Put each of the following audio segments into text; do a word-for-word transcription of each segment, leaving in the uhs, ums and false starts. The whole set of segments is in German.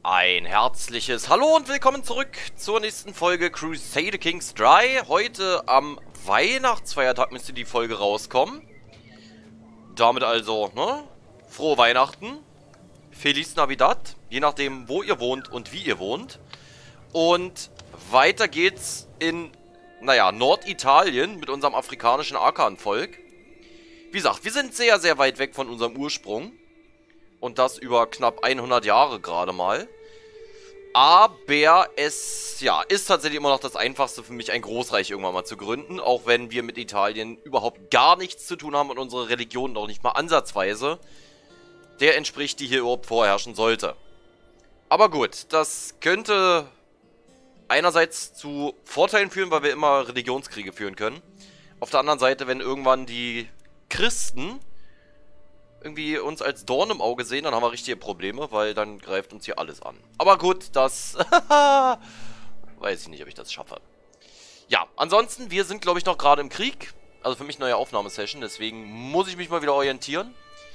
Ein herzliches Hallo und willkommen zurück zur nächsten Folge Crusader Kings drei. Heute am Weihnachtsfeiertag müsste die Folge rauskommen. Damit also, ne? Frohe Weihnachten. Feliz Navidad. Je nachdem, wo ihr wohnt und wie ihr wohnt. Und weiter geht's in, naja, Norditalien mit unserem afrikanischen Akan-Volk. Wie gesagt, wir sind sehr, sehr weit weg von unserem Ursprung. Und das über knapp hundert Jahre gerade mal. Aber es, ja, ist tatsächlich immer noch das Einfachste für mich, ein Großreich irgendwann mal zu gründen. Auch wenn wir mit Italien überhaupt gar nichts zu tun haben und unsere Religion noch nicht mal ansatzweise der entspricht, die hier überhaupt vorherrschen sollte. Aber gut, das könnte einerseits zu Vorteilen führen, weil wir immer Religionskriege führen können. Auf der anderen Seite, wenn irgendwann die Christen irgendwie uns als Dorn im Auge sehen, dann haben wir richtige Probleme, weil dann greift uns hier alles an. Aber gut, das weiß ich nicht, ob ich das schaffe. Ja, ansonsten, wir sind, glaube ich, noch gerade im Krieg. Also für mich neue Aufnahmesession, deswegen muss ich mich mal wieder orientieren.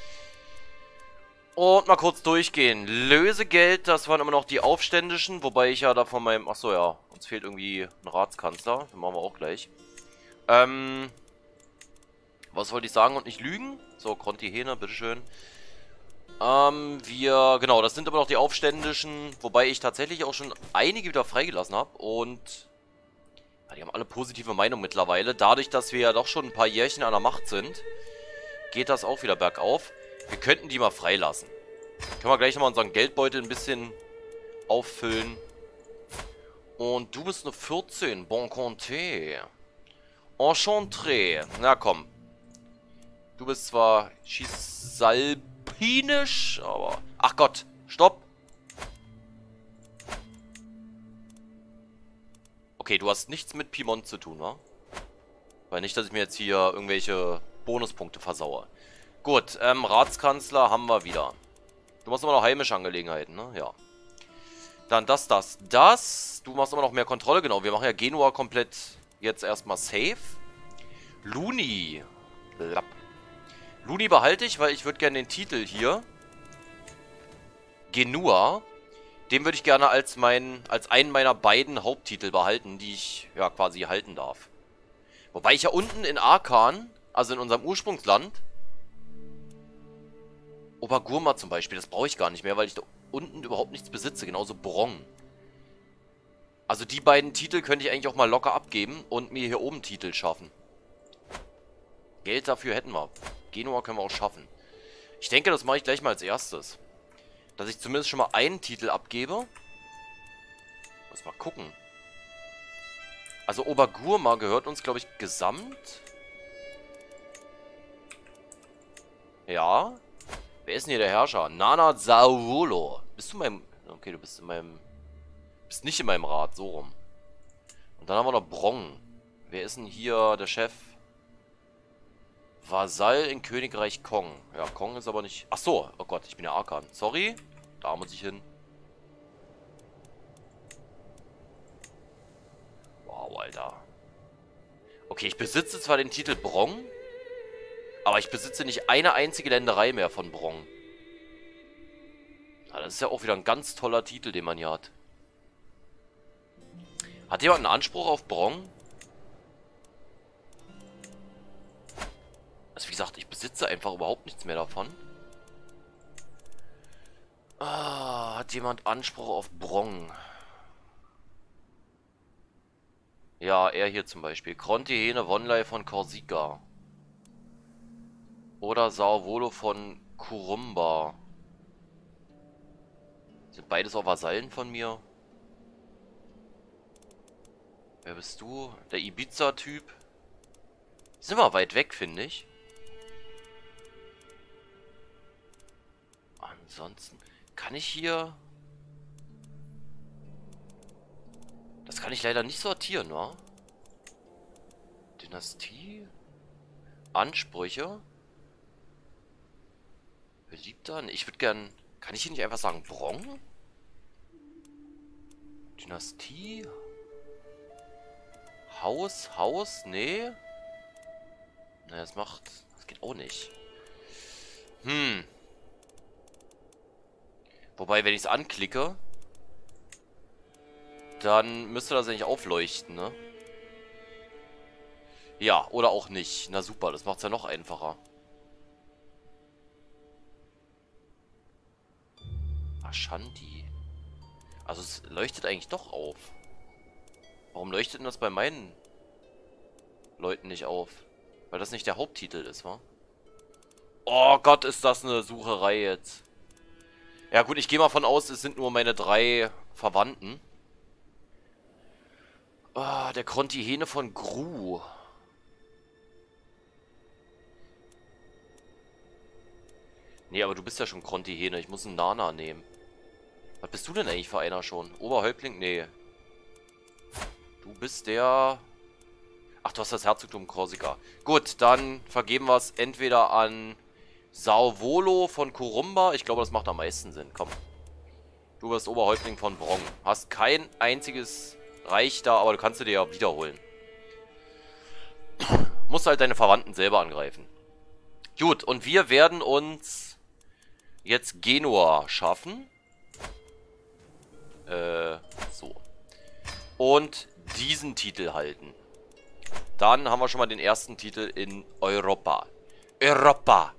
Und mal kurz durchgehen. Lösegeld, das waren immer noch die Aufständischen, wobei ich ja da von meinem... Achso, ja, uns fehlt irgendwie ein Ratskanzler. Den machen wir auch gleich. Ähm... Was wollte ich sagen und nicht lügen? So, Conti Hähne, bitteschön. Ähm, wir, genau, das sind aber noch die Aufständischen, wobei ich tatsächlich auch schon einige wieder freigelassen habe und ja, die haben alle positive Meinung mittlerweile. Dadurch, dass wir ja doch schon ein paar Jährchen an der Macht sind, geht das auch wieder bergauf. Wir könnten die mal freilassen. Können wir gleich nochmal unseren Geldbeutel ein bisschen auffüllen. Und du bist eine vierzehn, bon Conté. Enchanté. Na komm. Du bist zwar Cisalpinisch, aber... Ach Gott, stopp! Okay, du hast nichts mit Piemont zu tun, wa? Weil nicht, dass ich mir jetzt hier irgendwelche Bonuspunkte versaue. Gut, ähm, Ratskanzler haben wir wieder. Du machst immer noch heimische Angelegenheiten, ne? Ja. Dann das, das, das. Du machst immer noch mehr Kontrolle, genau. Wir machen ja Genua komplett jetzt erstmal safe. Luni. Lapp. Luni behalte ich, weil ich würde gerne den Titel hier, Genua, den würde ich gerne als, mein, als einen meiner beiden Haupttitel behalten, die ich ja quasi halten darf. Wobei ich ja unten in Akan, also in unserem Ursprungsland, Obergurma zum Beispiel, das brauche ich gar nicht mehr, weil ich da unten überhaupt nichts besitze, genauso Brong. Also die beiden Titel könnte ich eigentlich auch mal locker abgeben und mir hier oben Titel schaffen. Geld dafür hätten wir. Genua können wir auch schaffen. Ich denke, das mache ich gleich mal als erstes. Dass ich zumindest schon mal einen Titel abgebe. Muss mal gucken. Also Obergurma gehört uns, glaube ich, gesamt. Ja. Wer ist denn hier der Herrscher? Nana Saulo. Bist du in meinem... Okay, du bist in meinem... Bist nicht in meinem Rat, so rum. Und dann haben wir noch Brong. Wer ist denn hier der Chef? Vasall in Königreich Kong. Ja, Kong ist aber nicht... Ach so, oh Gott, ich bin ja Akan. Sorry, da muss ich hin. Wow, Alter. Okay, ich besitze zwar den Titel Brong, aber ich besitze nicht eine einzige Länderei mehr von Brong. Ja, das ist ja auch wieder ein ganz toller Titel, den man hier hat. Hat jemand einen Anspruch auf Brong? Also wie gesagt, ich besitze einfach überhaupt nichts mehr davon. Ah, hat jemand Anspruch auf Brong? Ja, er hier zum Beispiel. Conti Hähne Vonlei von Korsika. Oder Sao Volo von Kurumba. Sind beides auch Vasallen von mir? Wer bist du? Der Ibiza-Typ. Sind wir weit weg, finde ich. Ansonsten kann ich hier... Das kann ich leider nicht sortieren, wa? Dynastie? Ansprüche? Beliebter? Ich würde gern... Kann ich hier nicht einfach sagen Brong? Dynastie? Haus? Haus? Nee. Na, das macht... Das geht auch nicht. Hm. Wobei, wenn ich es anklicke, Dann müsste das eigentlich aufleuchten, ne? Ja, oder auch nicht. Na super, das macht es ja noch einfacher. Ashanti. Also es leuchtet eigentlich doch auf. Warum leuchtet denn das bei meinen Leuten nicht auf? Weil das nicht der Haupttitel ist, wa? Oh Gott, ist das eine Sucherei jetzt. Ja gut, ich gehe mal von aus, es sind nur meine drei Verwandten. Ah, der Krontihene von Gru. Nee, aber du bist ja schon Krontihene. Ich muss einen Nana nehmen. Was bist du denn eigentlich für einer schon? Oberhäuptling? Nee. Du bist der... Ach, du hast das Herzogtum Korsika. Gut, dann vergeben wir es entweder an Sauvolo von Kurumba. Ich glaube, das macht am meisten Sinn. Komm. Du wirst Oberhäuptling von Brong. Hast kein einziges Reich da, aber du kannst du dir ja wiederholen. Musst halt deine Verwandten selber angreifen. Gut, und wir werden uns jetzt Genua schaffen. Äh, so. Und diesen Titel halten. Dann haben wir schon mal den ersten Titel in Europa. Europa.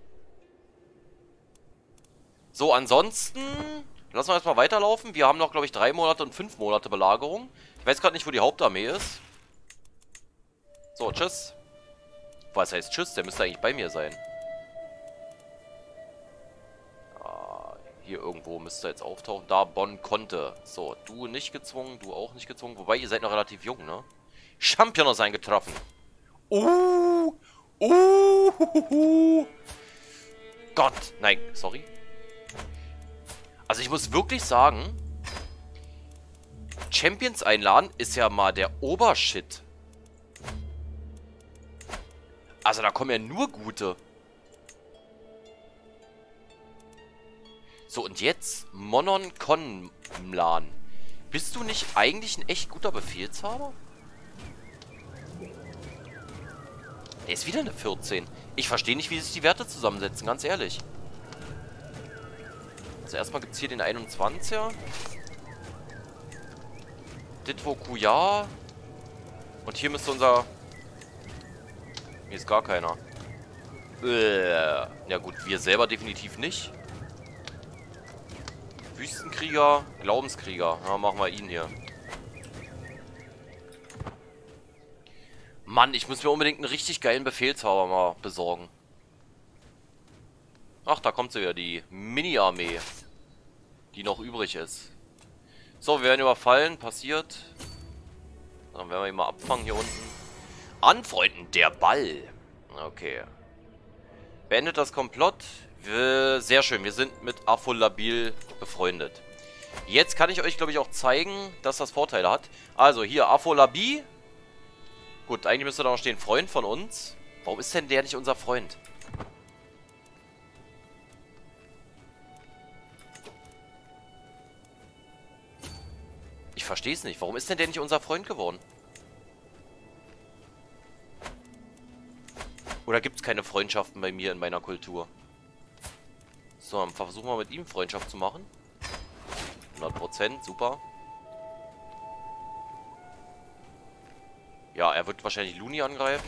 So, ansonsten lassen wir erstmal weiterlaufen. Wir haben noch, glaube ich, drei Monate und fünf Monate Belagerung. Ich weiß gerade nicht, wo die Hauptarmee ist. So, tschüss. Was heißt tschüss? Der müsste eigentlich bei mir sein. Ah, hier irgendwo müsste er jetzt auftauchen. Da, Bonn konnte. So, du nicht gezwungen, du auch nicht gezwungen. Wobei, ihr seid noch relativ jung, ne? Champion ist eingetroffen. Uh, uh, uh, Gott, nein, sorry. Also ich muss wirklich sagen, Champions einladen ist ja mal der Obershit. Also da kommen ja nur gute. So, und jetzt Monon Konmlan. Bist du nicht eigentlich ein echt guter Befehlshaber? Der ist wieder eine vierzehn. Ich verstehe nicht, wie sich die Werte zusammensetzen, ganz ehrlich. Also erstmal gibt es hier den einundzwanziger. Ditvo Kuya. Und hier müsste unser... Hier ist gar keiner. Äh, ja gut, wir selber definitiv nicht. Wüstenkrieger, Glaubenskrieger. Ja, machen wir ihn hier. Mann, ich muss mir unbedingt einen richtig geilen Befehlshaber mal besorgen. Ach, da kommt sie wieder, die Mini-Armee. Die noch übrig ist. So, wir werden überfallen, passiert. Dann werden wir ihn mal abfangen hier unten. Anfreunden, der Ball. Okay. Beendet das Komplott. Wir, sehr schön, wir sind mit Afolabil befreundet. Jetzt kann ich euch, glaube ich, auch zeigen, dass das Vorteile hat. Also, hier, Afolabi. Gut, eigentlich müsste da noch stehen, Freund von uns. Warum ist denn der nicht unser Freund? Ich verstehe es nicht. Warum ist denn der nicht unser Freund geworden? Oder gibt es keine Freundschaften bei mir in meiner Kultur? So, dann versuchen wir mit ihm Freundschaft zu machen. hundert Prozent, super. Ja, er wird wahrscheinlich Luni angreifen.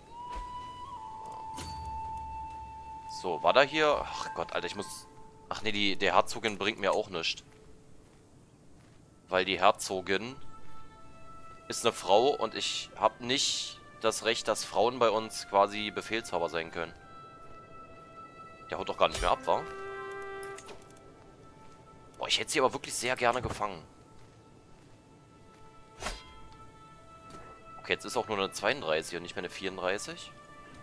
So, war da hier? Ach Gott, Alter, ich muss... Ach nee, die, der Herzogin bringt mir auch nichts. Weil die Herzogin ist eine Frau und ich habe nicht das Recht, dass Frauen bei uns quasi Befehlshaber sein können. Der haut doch gar nicht mehr ab, wa? Boah, ich hätte sie aber wirklich sehr gerne gefangen. Okay, jetzt ist auch nur eine zweiunddreißig und nicht mehr eine vierunddreißig.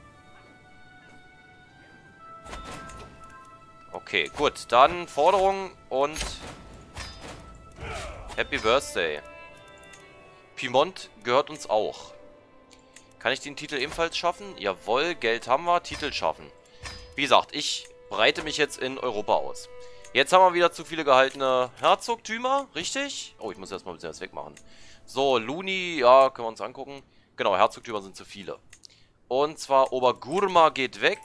Okay, gut. Dann Forderung und Happy Birthday. Piemont gehört uns auch. Kann ich den Titel ebenfalls schaffen? Jawohl, Geld haben wir. Titel schaffen. Wie gesagt, ich breite mich jetzt in Europa aus. Jetzt haben wir wieder zu viele gehaltene Herzogtümer, richtig? Oh, ich muss erstmal ein bisschen was wegmachen. So, Luni, ja, können wir uns angucken. Genau, Herzogtümer sind zu viele. Und zwar Obergurma geht weg.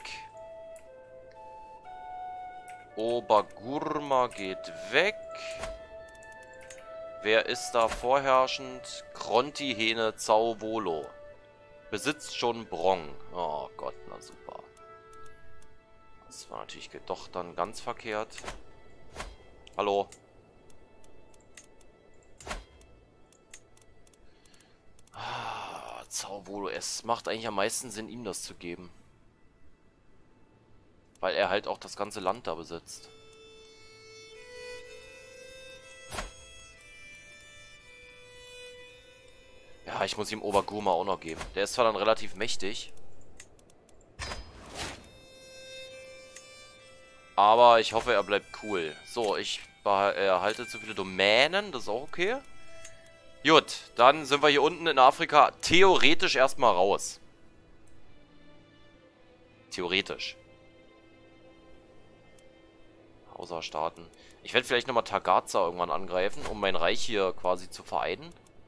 Obergurma geht weg. Wer ist da vorherrschend? Kronti Hene Zauvolo. Besitzt schon Brong. Oh Gott, na super. Das war natürlich doch dann ganz verkehrt. Hallo. Ah, Zauvolo. Es macht eigentlich am meisten Sinn, ihm das zu geben. Weil er halt auch das ganze Land da besitzt. Ja, ich muss ihm Obergurma auch noch geben. Der ist zwar dann relativ mächtig. Aber ich hoffe, er bleibt cool. So, ich erhalte zu viele Domänen. Das ist auch okay. Gut, dann sind wir hier unten in Afrika theoretisch erstmal raus. Theoretisch. Außer Staaten. Ich werde vielleicht nochmal Tagaza irgendwann angreifen, um mein Reich hier quasi zu vereinen.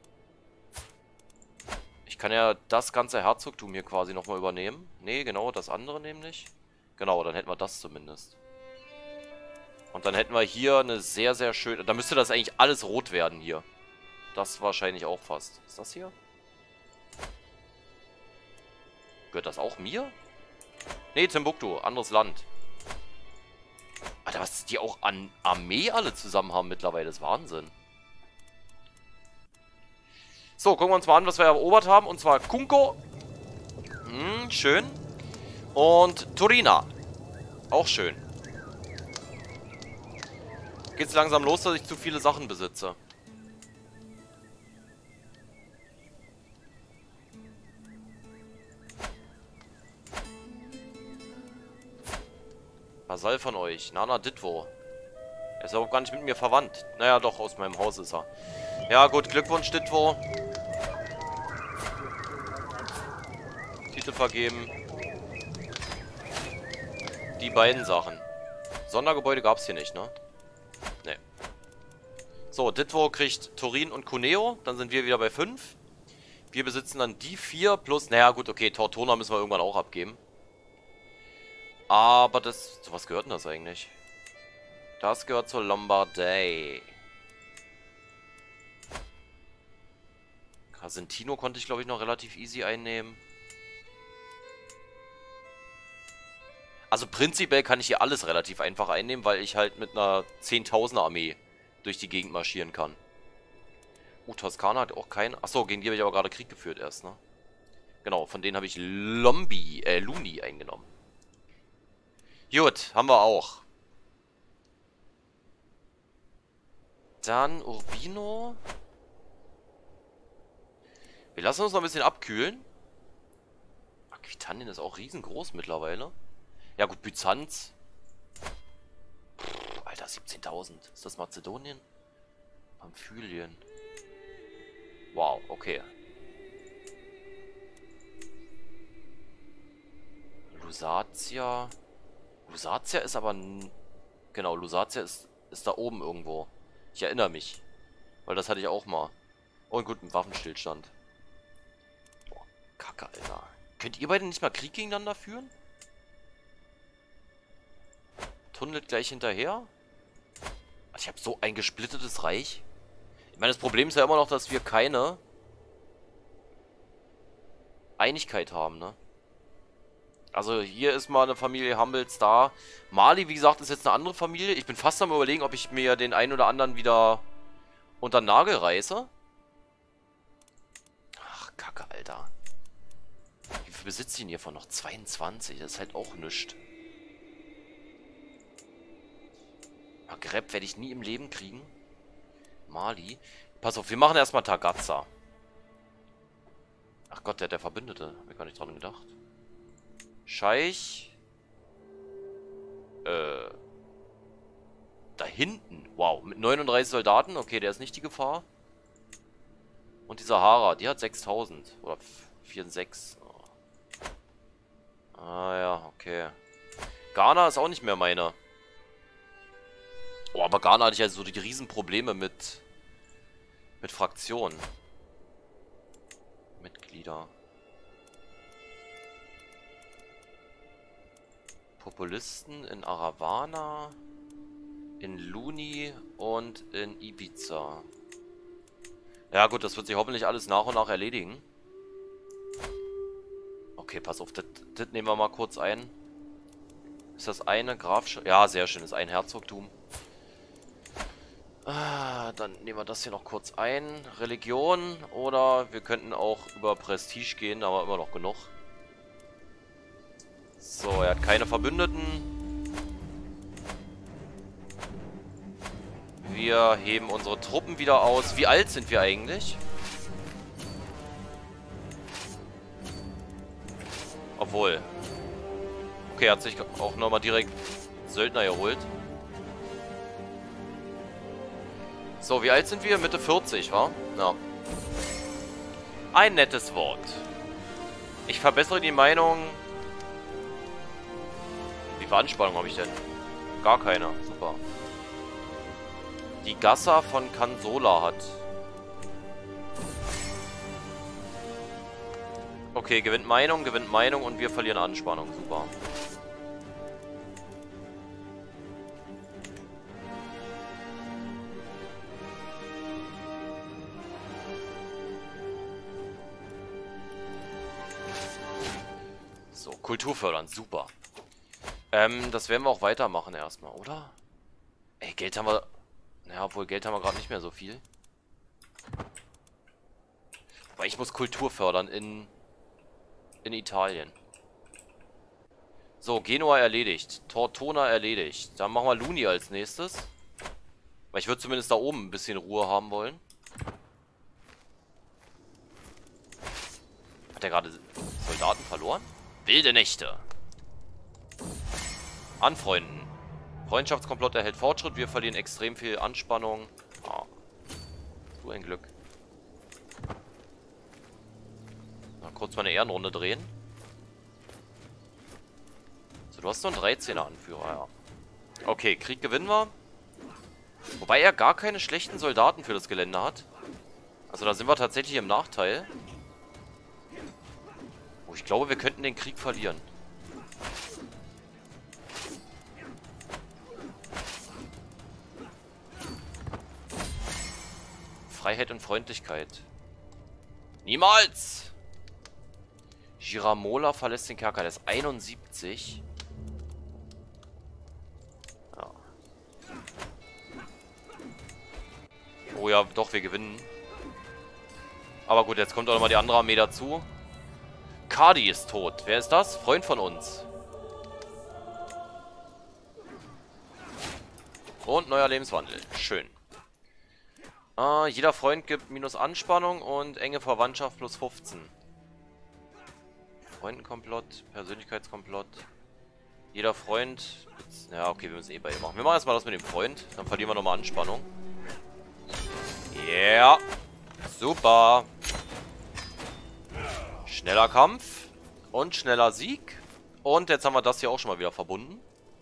Ich kann ja das ganze Herzogtum hier quasi nochmal übernehmen. Ne, genau, das andere nämlich. Genau, dann hätten wir das zumindest. Und dann hätten wir hier eine sehr, sehr schöne... Da müsste das eigentlich alles rot werden hier. Das wahrscheinlich auch fast. Ist das hier? Gehört das auch mir? Ne, Timbuktu, anderes Land. Alter, was die auch an Armee alle zusammen haben mittlerweile, ist Wahnsinn. So, gucken wir uns mal an, was wir erobert haben. Und zwar Kunko. Hm, schön. Und Turina. Auch schön. Geht's langsam los, dass ich zu viele Sachen besitze. Vasall von euch. Nana Ditwo. Er ist aber gar nicht mit mir verwandt. Naja, doch, aus meinem Haus ist er. Ja, gut, Glückwunsch, Ditwo. Titel vergeben. Die beiden Sachen. Sondergebäude gab es hier nicht, ne? Ne. So, Ditwo kriegt Turin und Cuneo. Dann sind wir wieder bei fünf. Wir besitzen dann die vier plus... Naja, gut, okay, Tortona müssen wir irgendwann auch abgeben. Aber das... Zu was gehört denn das eigentlich? Das gehört zur Lombardei. Casentino konnte ich, glaube ich, noch relativ easy einnehmen. Also prinzipiell kann ich hier alles relativ einfach einnehmen, weil ich halt mit einer zehntausender Armee durch die Gegend marschieren kann. Uh, Toskana hat auch keinen... Achso, gegen die habe ich aber gerade Krieg geführt erst, ne? Genau, von denen habe ich Lombi, äh, Luni eingenommen. Gut, haben wir auch. Dann Urbino. Wir lassen uns noch ein bisschen abkühlen. Aquitanien ist auch riesengroß mittlerweile. Ja gut, Byzanz. Pff, Alter, siebzehntausend. Ist das Mazedonien? Pamphylien. Wow, okay. Lusatia. Lusatia ist aber... Genau, Lusatia ist, ist da oben irgendwo. Ich erinnere mich. Weil das hatte ich auch mal. Oh, gut, ein Waffenstillstand. Boah, Kacke, Alter. Könnt ihr beide nicht mal Krieg gegeneinander führen? Tunnelt gleich hinterher? Also ich habe so ein gesplittetes Reich. Ich meine, das Problem ist ja immer noch, dass wir keine Einigkeit haben, ne? Also hier ist mal eine Familie Humbles da. Mali, wie gesagt, ist jetzt eine andere Familie. Ich bin fast am Überlegen, ob ich mir den einen oder anderen wieder unter den Nagel reiße. Ach, Kacke, Alter. Wie viel besitzt ihn hiervon noch? zweiundzwanzig, das ist halt auch nichts. Maghreb werde ich nie im Leben kriegen. Mali. Pass auf, wir machen erstmal Tagaza. Ach Gott, der hat der Verbündete. Hab ich gar nicht dran gedacht. Scheich. Äh. Da hinten. Wow, mit neununddreißig Soldaten. Okay, der ist nicht die Gefahr. Und die Sahara, die hat sechstausend. Oder vier Komma sechs. Oh. Ah ja, okay. Ghana ist auch nicht mehr meine. Oh, aber Ghana hatte ich ja so die Riesenprobleme mit mit Fraktionen. Mitglieder. Populisten in Aravana, in Luni und in Ibiza. Ja gut, das wird sich hoffentlich alles nach und nach erledigen. Okay, pass auf, das, das nehmen wir mal kurz ein. Ist das eine Grafschaft? Ja, sehr schön, ist ein Herzogtum. Ah, dann nehmen wir das hier noch kurz ein. Religion oder wir könnten auch über Prestige gehen, da haben wir immer noch genug. So, er hat keine Verbündeten. Wir heben unsere Truppen wieder aus. Wie alt sind wir eigentlich? Obwohl. Okay, er hat sich auch nochmal direkt Söldner geholt. So, wie alt sind wir? Mitte vierzig, wa? Ja. Ein nettes Wort. Ich verbessere die Meinung. Wie viel Anspannung habe ich denn? Gar keine. Super. Die Gassa von Kansola hat. Okay, gewinnt Meinung, gewinnt Meinung und wir verlieren Anspannung. Super. So, Kultur fördern. Super. Ähm, das werden wir auch weitermachen erstmal, oder? Ey, Geld haben wir... Ja, obwohl Geld haben wir gerade nicht mehr so viel. Aber ich muss Kultur fördern in... in Italien. So, Genua erledigt. Tortona erledigt. Dann machen wir Luni als nächstes. Weil ich würde zumindest da oben ein bisschen Ruhe haben wollen. Hat er gerade Soldaten verloren? Wilde Nächte. Anfreunden. Freundschaftskomplott erhält Fortschritt. Wir verlieren extrem viel Anspannung. Ah. So ein Glück. Mal kurz mal eine Ehrenrunde drehen. So, du hast nur einen dreizehner Anführer, ja. Okay, Krieg gewinnen wir. Wobei er gar keine schlechten Soldaten für das Gelände hat. Also da sind wir tatsächlich im Nachteil. Oh, ich glaube, wir könnten den Krieg verlieren. Freiheit und Freundlichkeit. Niemals! Giramola verlässt den Kerker. Der ist einundsiebzig. Ja. Oh ja, doch, wir gewinnen. Aber gut, jetzt kommt auch nochmal die andere Armee dazu. Kadi ist tot. Wer ist das? Freund von uns. Und neuer Lebenswandel. Schön. Uh, jeder Freund gibt minus Anspannung und enge Verwandtschaft plus fünfzehn. Freundenkomplott, Persönlichkeitskomplott. Jeder Freund... Ja, okay, wir müssen eh beide machen. Wir machen erstmal das mit dem Freund. Dann verlieren wir nochmal Anspannung. Ja. Yeah. Super. Schneller Kampf. Und schneller Sieg. Und jetzt haben wir das hier auch schon mal wieder verbunden.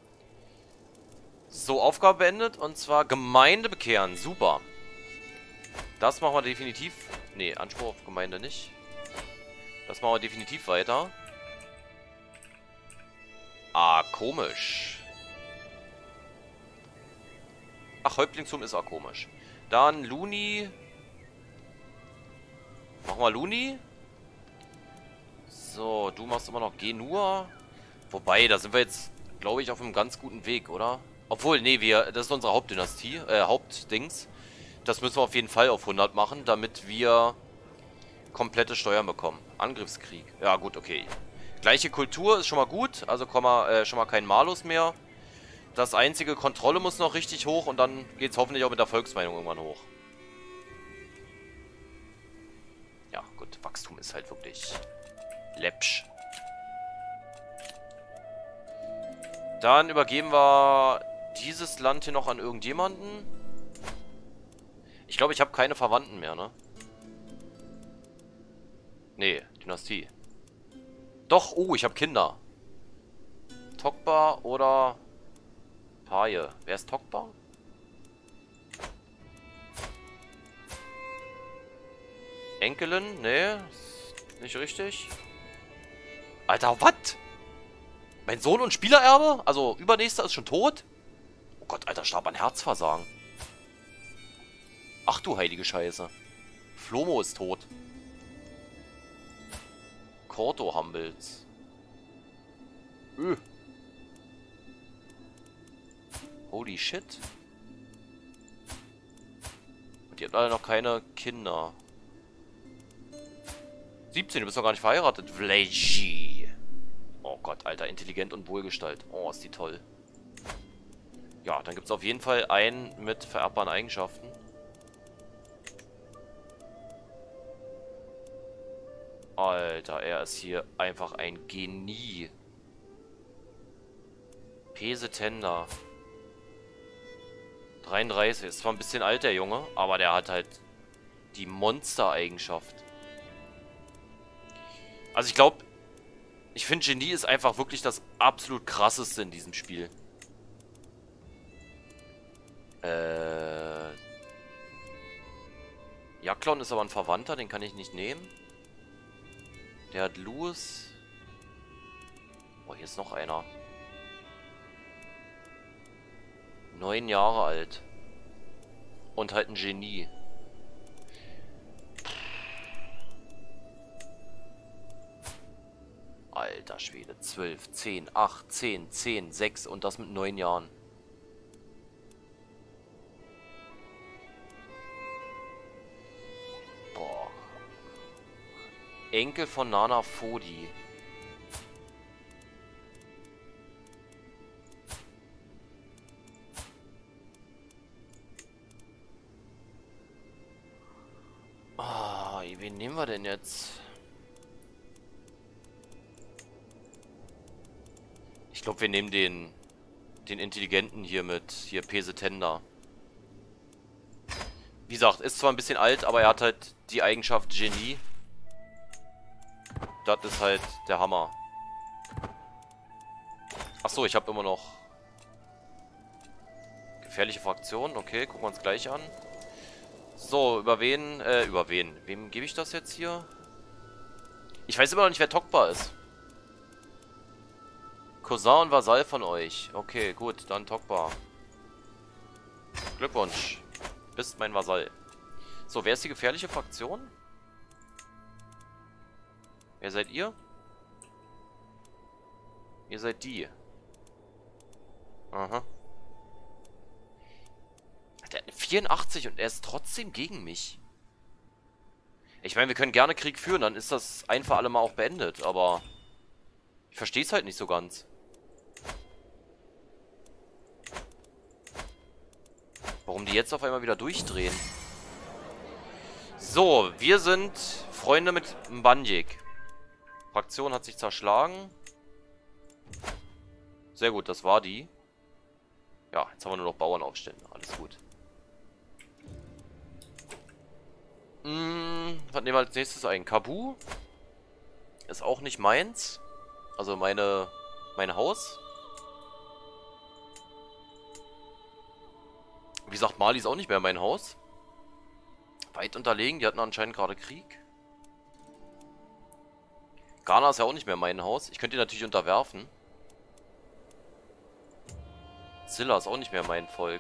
So, Aufgabe beendet. Und zwar Gemeinde bekehren. Super. Das machen wir definitiv. Ne, Anspruch auf Gemeinde nicht. Das machen wir definitiv weiter. Ah, komisch. Ach, Häuptlingstum ist auch komisch. Dann Luni. Machen wir Luni. So, du machst immer noch Genua. Wobei, da sind wir jetzt, glaube ich, auf einem ganz guten Weg, oder? Obwohl, nee, wir, das ist unsere Hauptdynastie, äh, Hauptdings. Das müssen wir auf jeden Fall auf hundert machen, damit wir komplette Steuern bekommen. Angriffskrieg. Ja, gut, okay. Gleiche Kultur ist schon mal gut. Also komm mal, äh, schon mal kein Malus mehr. Das einzige, Kontrolle muss noch richtig hoch und dann geht es hoffentlich auch mit der Volksmeinung irgendwann hoch. Ja, gut. Wachstum ist halt wirklich läppsch. Dann übergeben wir dieses Land hier noch an irgendjemanden. Ich glaube, ich habe keine Verwandten mehr, ne? Nee, Dynastie. Doch, oh, ich habe Kinder. Tokba oder Paje. Wer ist Tokba? Enkelin? Nee, nicht richtig. Alter, was? Mein Sohn und Spielererbe? Also, Übernächster ist schon tot? Oh Gott, Alter, starb an Herzversagen. Ach du heilige Scheiße. Flomo ist tot. Korto Humbles. Öh. Holy shit. Und die haben alle noch keine Kinder. siebzehn, du bist doch gar nicht verheiratet. Vlagi. Oh Gott, Alter. Intelligent und Wohlgestalt. Oh, ist die toll. Ja, dann gibt es auf jeden Fall einen mit vererbbaren Eigenschaften. Alter, er ist hier einfach ein Genie. Pese Tender. dreiunddreißig. Ist zwar ein bisschen alt, der Junge, aber der hat halt die Monster-Eigenschaft. Also ich glaube, ich finde Genie ist einfach wirklich das absolut krasseste in diesem Spiel. Äh... Jaklon ist aber ein Verwandter, den kann ich nicht nehmen. Der hat Louis. Oh, hier ist noch einer. Neun Jahre alt. Und halt ein Genie. Alter Schwede. zwölf, zehn, acht, zehn, zehn, sechs und das mit neun Jahren. Boah. Enkel von Nana Fodi. Ah, wen nehmen wir denn jetzt? Ich glaube, wir nehmen den den Intelligenten hier mit hier Pese Tender. Wie gesagt, ist zwar ein bisschen alt, aber er hat halt die Eigenschaft Genie. Das ist halt der Hammer. Achso, ich habe immer noch gefährliche Fraktionen. Okay, gucken wir uns gleich an. So, über wen, äh, über wen? Wem gebe ich das jetzt hier? Ich weiß immer noch nicht, wer Tokpa ist. Cousin und Vasall von euch. Okay, gut, dann Tokpa. Glückwunsch. Bist mein Vasall. So, wer ist die gefährliche Fraktion? Wer seid ihr? Ihr seid die. Aha. Der hat eine vierundachtzig und er ist trotzdem gegen mich. Ich meine, wir können gerne Krieg führen, dann ist das ein für alle Mal auch beendet, aber ich verstehe es halt nicht so ganz. Warum die jetzt auf einmal wieder durchdrehen. So, wir sind Freunde mit Mbanjik. Fraktion hat sich zerschlagen. Sehr gut, das war die. Ja, jetzt haben wir nur noch Bauernaufstände. Alles gut. Hm, was nehmen wir als nächstes ein? Kabu. Ist auch nicht meins. Also meine, mein Haus. Wie gesagt, Mali ist auch nicht mehr mein Haus. Weit unterlegen, die hatten anscheinend gerade Krieg. Ghana ist ja auch nicht mehr mein Haus. Ich könnte ihn natürlich unterwerfen. Silla ist auch nicht mehr mein Volk.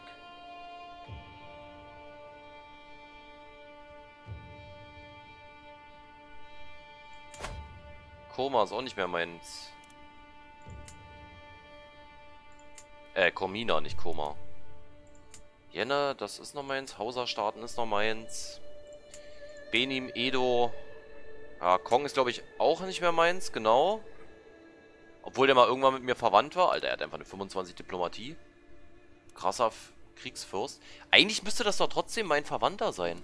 Koma ist auch nicht mehr meins. Äh, Komina, nicht Koma. Jenne, das ist noch meins. Hauser-Staaten ist noch meins. Benim, Edo. Ja, Kong ist, glaube ich, auch nicht mehr meins, genau. Obwohl der mal irgendwann mit mir verwandt war. Alter, er hat einfach eine fünfundzwanzig Diplomatie. Krasser F Kriegsfürst. Eigentlich müsste das doch trotzdem mein Verwandter sein.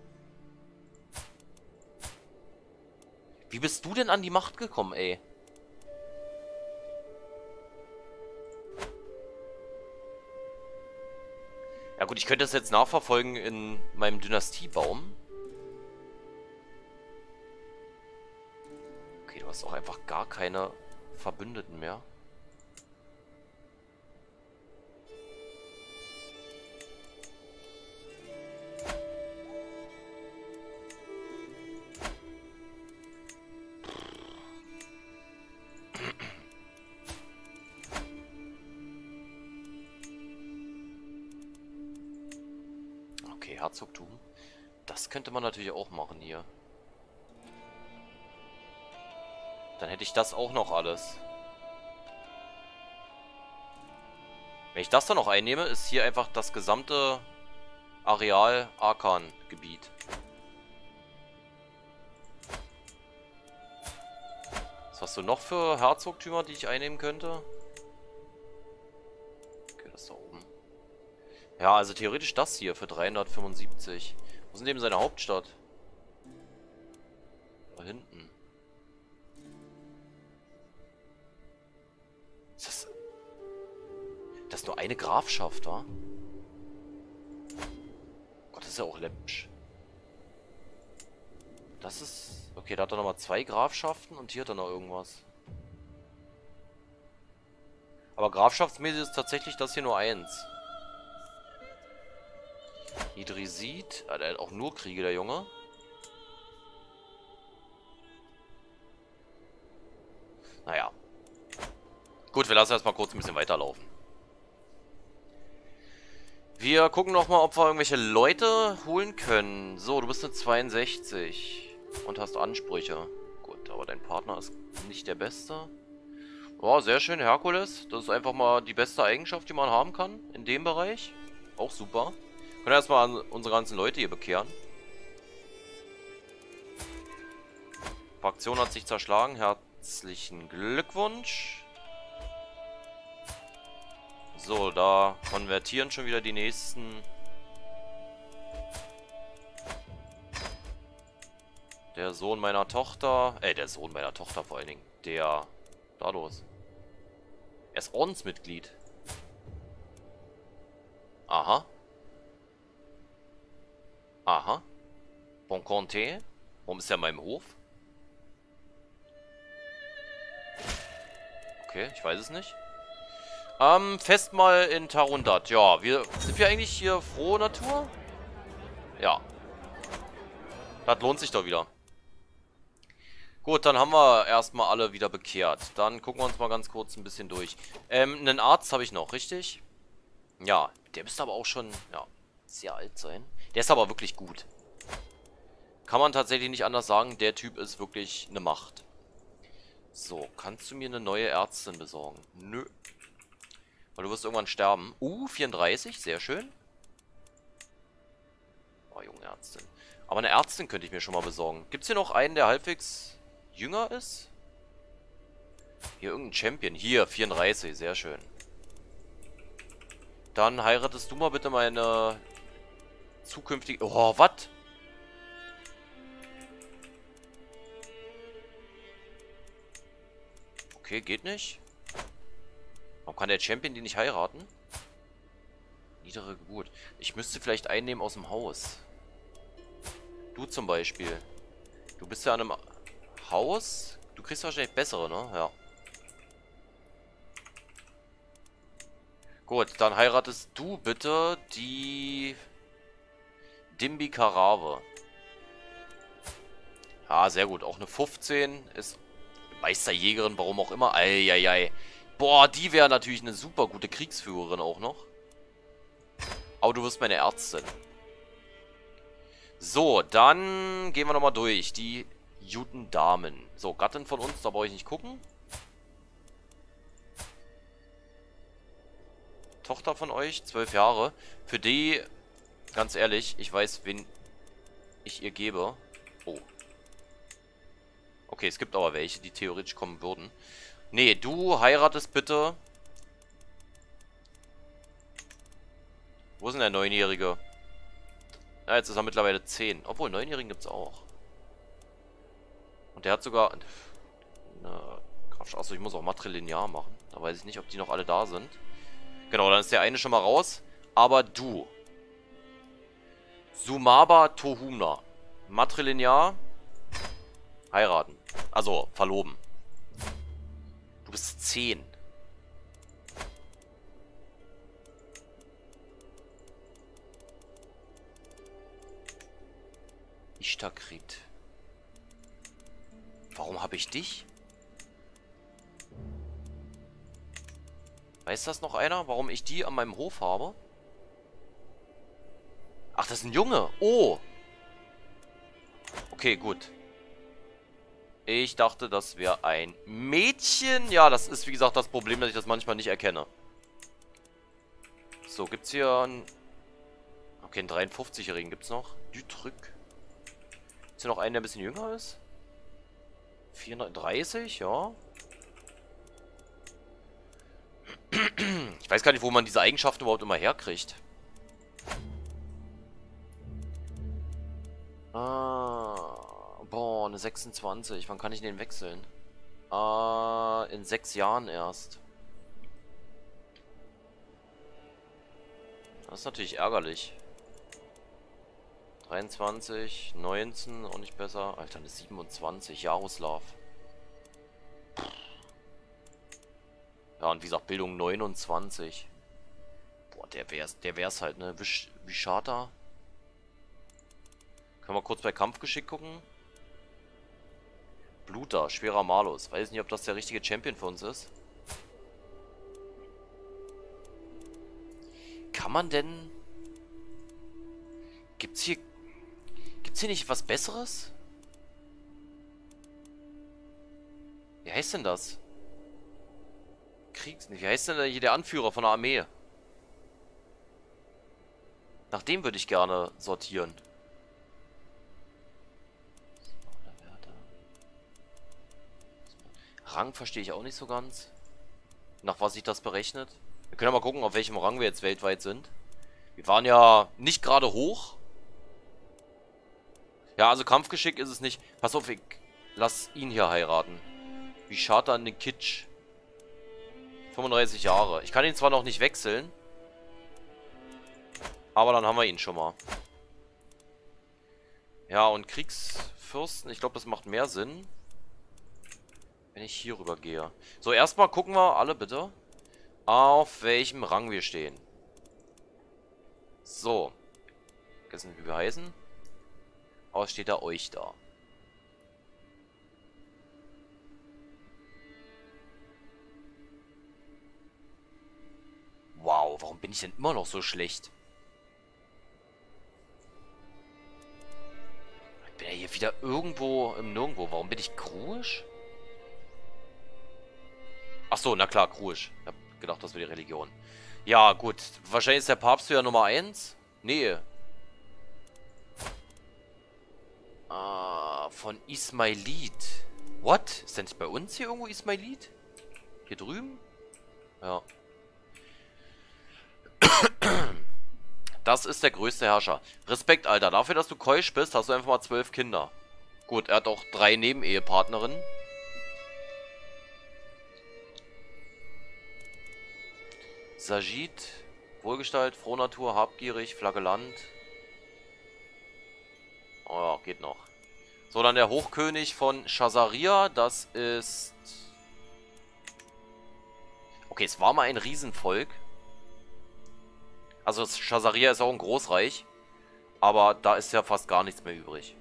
Wie bist du denn an die Macht gekommen, ey? Ja gut, ich könnte das jetzt nachverfolgen in meinem Dynastiebaum. Okay, du hast auch einfach gar keine Verbündeten mehr. Okay, Herzogtum. Das könnte man natürlich auch machen hier. Dann hätte ich das auch noch alles. Wenn ich das dann noch einnehme, ist hier einfach das gesamte Areal Arkan-Gebiet. Was hast du noch für Herzogtümer, die ich einnehmen könnte? Okay, das da oben. Ja, also theoretisch das hier für dreihundertfünfundsiebzig. Wo ist denn eben seine Hauptstadt? Da hinten. Ist das... Das ist nur eine Grafschaft, wa? Gott, das ist ja auch läppisch. Das ist... Okay, da hat er nochmal zwei Grafschaften und hier hat er noch irgendwas. Aber grafschaftsmäßig ist tatsächlich das hier nur eins. Idrisid. Ah, der hat auch nur Kriege, der Junge. Naja. Gut, wir lassen erstmal kurz ein bisschen weiterlaufen. Wir gucken nochmal, ob wir irgendwelche Leute holen können. So, du bist eine zweiundsechzig und hast Ansprüche. Gut, aber dein Partner ist nicht der Beste. Oh, sehr schön, Herkules. Das ist einfach mal die beste Eigenschaft, die man haben kann in dem Bereich. Auch super. Wir können erstmal unsere ganzen Leute hier bekehren. Fraktion hat sich zerschlagen. Herzlichen Glückwunsch. So, da konvertieren schon wieder die nächsten. Der Sohn meiner Tochter. Äh, der Sohn meiner Tochter vor allen Dingen. Der. Da los. Er ist Ordensmitglied. Aha. Aha. Bon Conté. Warum ist er in meinem Hof? Okay, ich weiß es nicht. Ähm, Festmahl in Tarundat. Ja, wir sind wir eigentlich hier frohe Natur? Ja. Das lohnt sich doch wieder. Gut, dann haben wir erstmal alle wieder bekehrt. Dann gucken wir uns mal ganz kurz ein bisschen durch. Ähm, einen Arzt habe ich noch, richtig? Ja, der müsste aber auch schon, ja, sehr alt sein. Der ist aber wirklich gut. Kann man tatsächlich nicht anders sagen. Der Typ ist wirklich eine Macht. So, kannst du mir eine neue Ärztin besorgen? Nö. Weil du wirst irgendwann sterben. Uh, vierunddreißig, sehr schön. Oh, junge Ärztin. Aber eine Ärztin könnte ich mir schon mal besorgen. Gibt es hier noch einen, der halbwegs jünger ist? Hier irgendein Champion. Hier, vierunddreißig, sehr schön. Dann heiratest du mal bitte meine zukünftige... Oh, was? Okay, geht nicht. Warum kann der Champion die nicht heiraten? Niedere Geburt. Ich müsste vielleicht einnehmen aus dem Haus. Du zum Beispiel. Du bist ja an einem Haus. Du kriegst wahrscheinlich bessere, ne? Ja. Gut, dann heiratest du bitte die Dimbi Karave. Ah, sehr gut. Auch eine fünfzehn ist Meisterjägerin, warum auch immer. Eieiei. Boah, die wäre natürlich eine super gute Kriegsführerin auch noch. Aber du wirst meine Ärztin. So, dann gehen wir nochmal durch. Die Jutendamen. So, Gattin von uns, da brauche ich nicht gucken. Tochter von euch, zwölf Jahre. Für die, ganz ehrlich, ich weiß, wen ich ihr gebe. Oh. Okay, es gibt aber welche, die theoretisch kommen würden. Nee, du heiratest bitte. Wo ist denn der Neunjährige? Ja, jetzt ist er mittlerweile zehn. Obwohl, Neunjährigen gibt es auch. Und der hat sogar... Eine Kraft. Achso, ich muss auch Matrilinear machen. Da weiß ich nicht, ob die noch alle da sind. Genau, dann ist der eine schon mal raus. Aber du. Sumaba Tohumna. Matrilinear. Heiraten. Also, verloben. Du bist zehn. Ishtakrit. Warum habe ich dich? Weiß das noch einer, warum ich die an meinem Hof habe? Ach, das ist ein Junge. Oh. Okay, gut. Ich dachte, das wäre ein Mädchen. Ja, das ist, wie gesagt, das Problem, dass ich das manchmal nicht erkenne. So, gibt's hier einen... Okay, einen dreiundfünfzigjährigen gibt's noch. Dutrück. Ist hier noch einen, der ein bisschen jünger ist? vierhundertdreißig, ja. Ich weiß gar nicht, wo man diese Eigenschaften überhaupt immer herkriegt. Ah, boah, eine sechsundzwanzig. Wann kann ich den wechseln? Ah, in sechs Jahren erst. Das ist natürlich ärgerlich. dreiundzwanzig, neunzehn, auch nicht besser. Alter, eine siebenundzwanzig, Jaroslav. Ja, und wie gesagt, Bildung neunundzwanzig. Boah, der wär's, der wär's halt, ne? Wisch, Vishata. Können wir kurz bei Kampfgeschick gucken? Bluter, schwerer Malus. Weiß nicht, ob das der richtige Champion für uns ist. Kann man denn... Gibt's hier... Gibt's hier nicht was Besseres? Wie heißt denn das? Kriegs... Wie heißt denn hier der Anführer von der Armee? Nach dem würde ich gerne sortieren. Rang verstehe ich auch nicht so ganz. Nach was sich das berechnet. Wir können ja mal gucken, auf welchem Rang wir jetzt weltweit sind. Wir waren ja nicht gerade hoch. Ja, also Kampfgeschick ist es nicht. Pass auf, ich lass ihn hier heiraten. Wie schade an den Kitsch. fünfunddreißig Jahre. Ich kann ihn zwar noch nicht wechseln. Aber dann haben wir ihn schon mal. Ja, und Kriegsfürsten, ich glaube, das macht mehr Sinn, wenn ich hier rüber gehe. So, erstmal gucken wir alle bitte, auf welchem Rang wir stehen. So. Vergessen, wie wir heißen. Aber steht da euch da. Wow, warum bin ich denn immer noch so schlecht? Ich bin ja hier wieder irgendwo im Nirgendwo. Warum bin ich Kruisch? Ach so, na klar, Kruisch. Ich hab gedacht, das wäre die Religion. Ja, gut. Wahrscheinlich ist der Papst ja Nummer eins. Nee. Ah, von Ismailit. What? Ist denn nicht bei uns hier irgendwo Ismailit? Hier drüben? Ja. Das ist der größte Herrscher. Respekt, Alter. Dafür, dass du keusch bist, hast du einfach mal zwölf Kinder. Gut, er hat auch drei Nebenehepartnerinnen. Sajid, Wohlgestalt, Frohnatur, habgierig, Flagellant. Oh ja, geht noch. So, dann der Hochkönig von Chazaria. Das ist... Okay, es war mal ein Riesenvolk. Also Chazaria ist auch ein Großreich. Aber da ist ja fast gar nichts mehr übrig.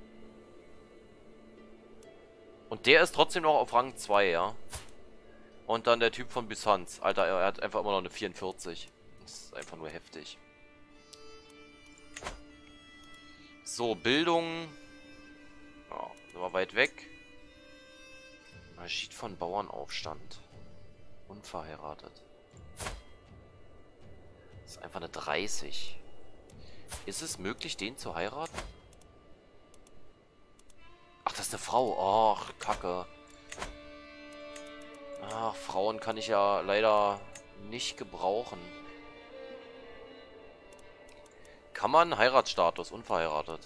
Und der ist trotzdem noch auf Rang zwei, ja. Und dann der Typ von Byzanz. Alter, er hat einfach immer noch eine vierundvierzig. Das ist einfach nur heftig. So, Bildung. Ja, sind wir weit weg. Maschid von Bauernaufstand. Unverheiratet. Das ist einfach eine dreißig. Ist es möglich, den zu heiraten? Ach, das ist eine Frau. Ach, Kacke. Ach, Frauen kann ich ja leider nicht gebrauchen. Kann man Heiratsstatus, unverheiratet.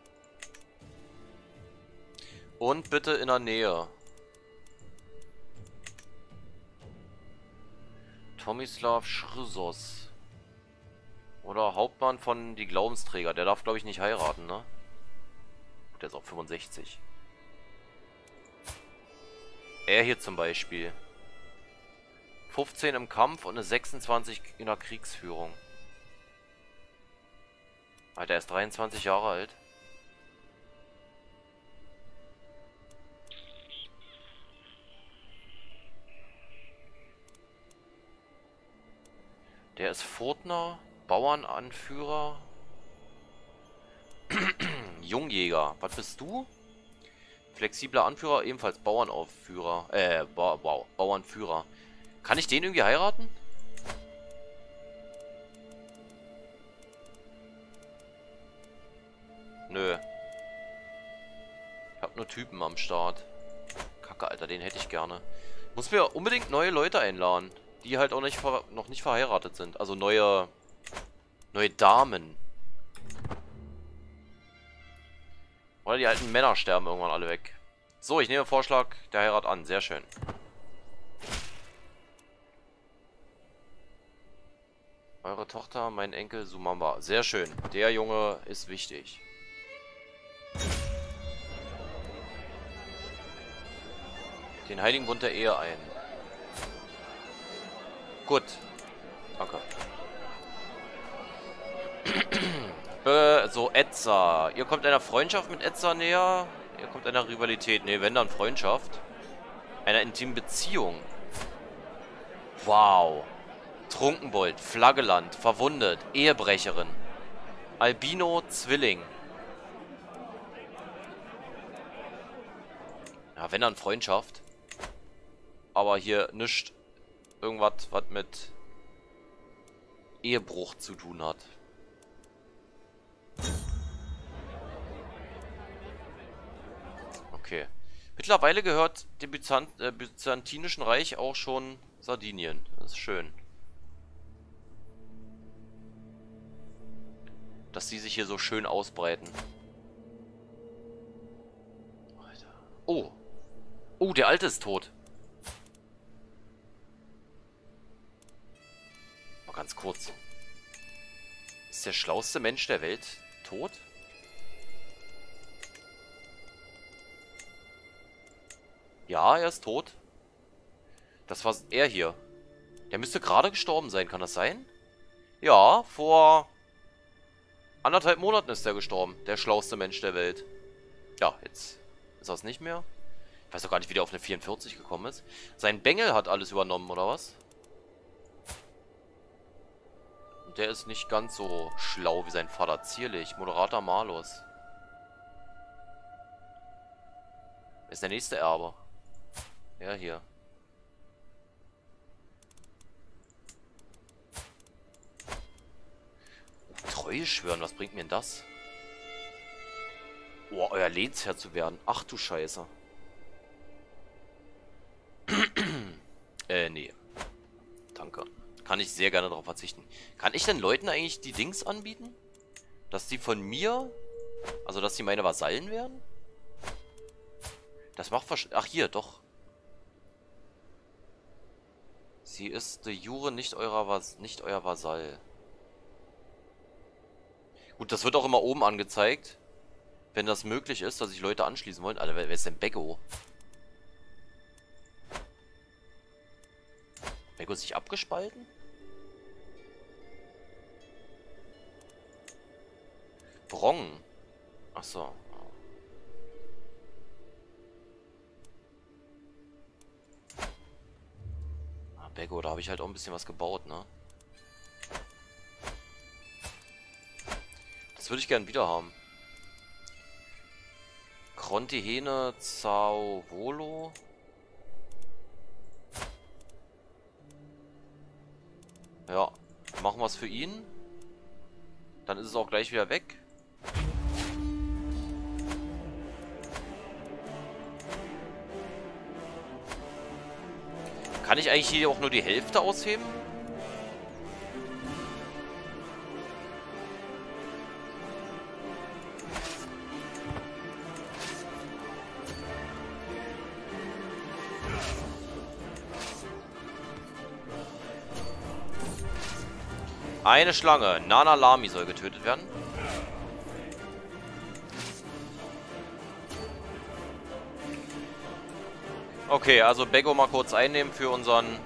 Und bitte in der Nähe. Tomislav Chrysos. Oder Hauptmann von die Glaubensträger. Der darf, glaube ich, nicht heiraten, ne? Der ist auch fünfundsechzig. Er hier zum Beispiel. fünfzehn im Kampf und eine sechsundzwanzig in der Kriegsführung. Alter, er ist dreiundzwanzig Jahre alt. Der ist Furtner, Bauernanführer. Jungjäger. Was bist du? Flexibler Anführer, ebenfalls Bauernaufführer. Äh, ba wow, Bauernführer. Kann ich den irgendwie heiraten? Nö. Ich hab nur Typen am Start. Kacke, Alter, den hätte ich gerne. Muss mir unbedingt neue Leute einladen, die halt auch nicht noch nicht verheiratet sind. Also neue, neue Damen. Oder die alten Männer sterben irgendwann alle weg. So, ich nehme Vorschlag der Heirat an. Sehr schön. Eure Tochter, mein Enkel Sumamba. Sehr schön. Der Junge ist wichtig. Den Heiligen Bund der Ehe ein. Gut. Danke. äh, so, Etza. Ihr kommt einer Freundschaft mit Etza näher. Ihr kommt einer Rivalität. Ne, wenn dann Freundschaft. Einer intimen Beziehung. Wow. Trunkenbold, Flaggeland, verwundet, Ehebrecherin. Albino, Zwilling. Ja, wenn dann Freundschaft. Aber hier nichts irgendwas, was mit Ehebruch zu tun hat. Okay. Mittlerweile gehört dem Byzant äh, Byzantinischen Reich auch schon Sardinien. Das ist schön. Dass sie sich hier so schön ausbreiten. Alter. Oh. Oh, der Alte ist tot. Mal ganz kurz. Ist der schlauste Mensch der Welt tot? Ja, er ist tot. Das war er hier. Der müsste gerade gestorben sein, kann das sein? Ja, vor anderthalb Monaten ist er gestorben. Der schlauste Mensch der Welt. Ja, jetzt ist er es nicht mehr. Ich weiß auch gar nicht, wie der auf eine vierundvierzig gekommen ist. Sein Bengel hat alles übernommen, oder was? Und der ist nicht ganz so schlau wie sein Vater. Zierlich. Moderater Malus. Wer ist der nächste Erbe? Ja, hier. Oh, Treue schwören, was bringt mir denn das? Oh, euer Lehnsherr zu werden. Ach du Scheiße. äh, nee. Danke. Kann ich sehr gerne darauf verzichten. Kann ich denn Leuten eigentlich die Dings anbieten? Dass die von mir... Also, dass die meine Vasallen werden? Das macht wahrscheinlich... Ach, hier, doch. Sie ist de jure nicht, eurer Vas nicht euer Vasall. Gut, das wird auch immer oben angezeigt. Wenn das möglich ist, dass sich Leute anschließen wollen. Alter, wer, wer ist denn Beggo? Beggo ist sich abgespalten? Brong. Achso. Ah, Beggo, da habe ich halt auch ein bisschen was gebaut, ne? Das würde ich gern wieder haben. Krontihene Zauvolo. Ja, machen wir es für ihn. Dann ist es auch gleich wieder weg. Kann ich eigentlich hier auch nur die Hälfte ausheben? Eine Schlange. Nana Lami soll getötet werden. Okay, also Beggo mal kurz einnehmen für unseren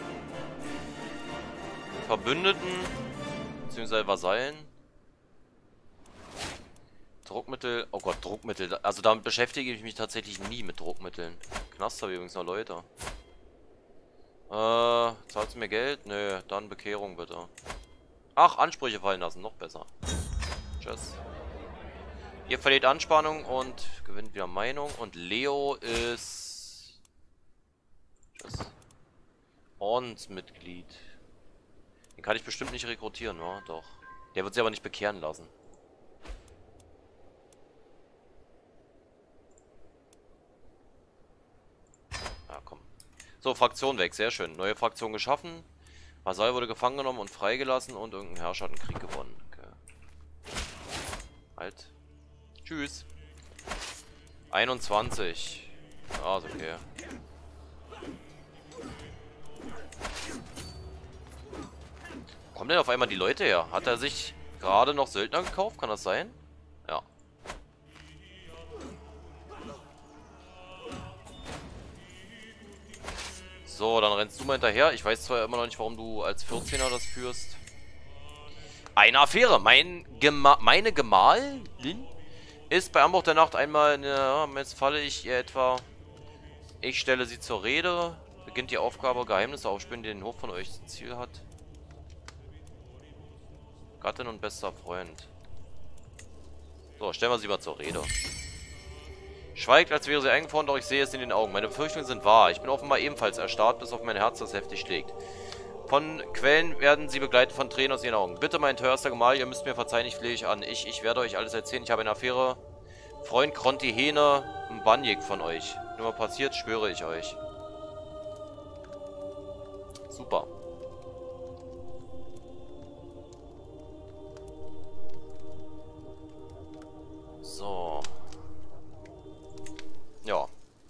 Verbündeten. Beziehungsweise Vasallen. Druckmittel. Oh Gott, Druckmittel. Also damit beschäftige ich mich tatsächlich nie mit Druckmitteln. Knast habe ich übrigens noch Leute. Äh, zahlst du mir Geld? Nö, dann Bekehrung bitte. Ach, Ansprüche fallen lassen, noch besser. Tschüss. Ihr verliert Anspannung und gewinnt wieder Meinung. Und Leo ist... Tschüss. Ordensmitglied. Den kann ich bestimmt nicht rekrutieren, wa? Doch. Der wird sich aber nicht bekehren lassen. Ja, komm. So, Fraktion weg. Sehr schön. Neue Fraktion geschaffen. Vasall wurde gefangen genommen und freigelassen und irgendein Herrscher hat einen Krieg gewonnen. Okay. Halt. Tschüss. einundzwanzig. Ah, ist okay. Wo kommen denn auf einmal die Leute her? Hat er sich gerade noch Söldner gekauft? Kann das sein? Ja. So, dann rennst du mal hinterher. Ich weiß zwar immer noch nicht, warum du als vierzehner das führst. Eine Affäre. Mein Gema meine Gemahlin ist bei Anbruch der Nacht einmal in der... Jetzt falle ich ihr etwa... Ich stelle sie zur Rede. Beginnt die Aufgabe, Geheimnisse aufspüren, die den Hof von euch zum Ziel hat. Gattin und bester Freund. So, stellen wir sie mal zur Rede. Schweigt, als wäre sie eingefroren, doch ich sehe es in den Augen. Meine Befürchtungen sind wahr. Ich bin offenbar ebenfalls erstarrt, bis auf mein Herz, das heftig schlägt. Von Quellen werden sie begleitet von Tränen aus ihren Augen. Bitte, mein teuerster Gemahl, ihr müsst mir verzeihen, ich flehe euch an. Ich, ich werde euch alles erzählen. Ich habe eine Affäre. Freund Krontihene Banjik von euch. Nur mal passiert, schwöre ich euch. Super. So. Ja.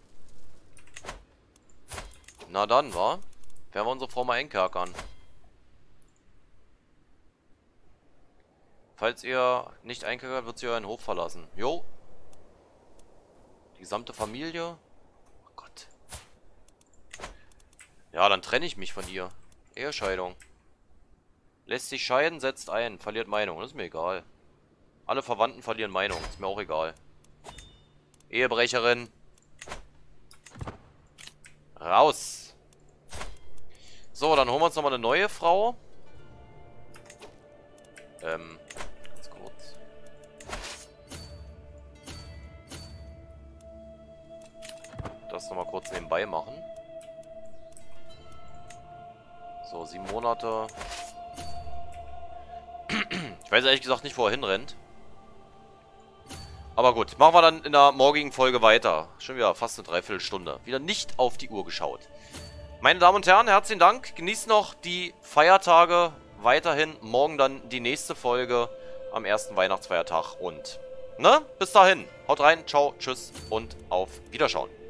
Na dann, wa? Werden wir unsere Frau mal einkerkern. Falls ihr nicht einkerkert, wird sie euren Hof verlassen. Jo. Die gesamte Familie. Oh Gott. Ja, dann trenne ich mich von ihr. Ehescheidung. Lässt sich scheiden, setzt ein, verliert Meinung. Das ist mir egal. Alle Verwandten verlieren Meinung. Ist mir auch egal. Ehebrecherin. Raus. So, dann holen wir uns nochmal eine neue Frau. Ähm, ganz kurz. Das nochmal kurz nebenbei machen. So, sieben Monate. Ich weiß ehrlich gesagt nicht, wo er hinrennt. Aber gut, machen wir dann in der morgigen Folge weiter. Schon wieder fast eine Dreiviertelstunde. Wieder nicht auf die Uhr geschaut. Meine Damen und Herren, herzlichen Dank. Genießt noch die Feiertage weiterhin. Morgen dann die nächste Folge am ersten Weihnachtsfeiertag. Und, ne? Bis dahin. Haut rein, ciao, tschüss und auf Wiederschauen.